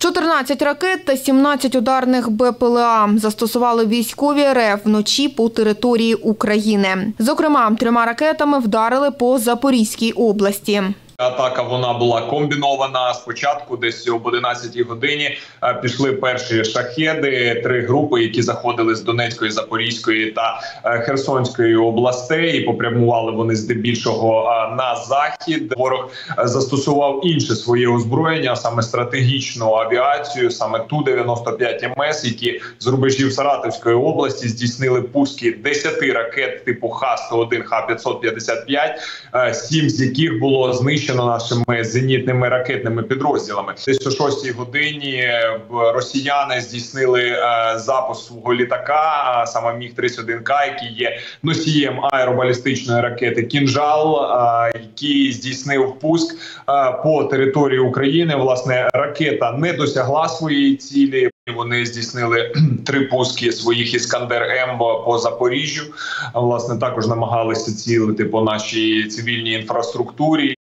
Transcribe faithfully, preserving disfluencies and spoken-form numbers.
чотирнадцять ракет та сімнадцять ударних Б П Л А застосували військові Р Ф вночі по території України. Зокрема, трьома ракетами вдарили по Запорізькій області. Атака вона була комбінована. Спочатку десь об одинадцятій годині пішли перші шахеди, три групи, які заходили з Донецької, Запорізької та Херсонської областей. І попрямували вони здебільшого на захід. Ворог застосував інше своє озброєння, саме стратегічну авіацію, саме Ту дев'яносто п'ять М С, які з рубежів Саратовської області здійснили пуски десяти ракет типу Х сто один, Х п'ятсот п'ятдесят п'ять, сім з яких було знищено нашими зенітними ракетними підрозділами. Десь о шостій годині росіяни здійснили е, запуск свого літака, а саме Міг тридцять один К, який є носієм аеробалістичної ракети «Кінжал», е, який здійснив пуск е, по території України. Власне, ракета не досягла своєї цілі. Вони здійснили три пуски своїх «Іскандер-М» по Запоріжжю. Власне, також намагалися цілити по нашій цивільній інфраструктурі.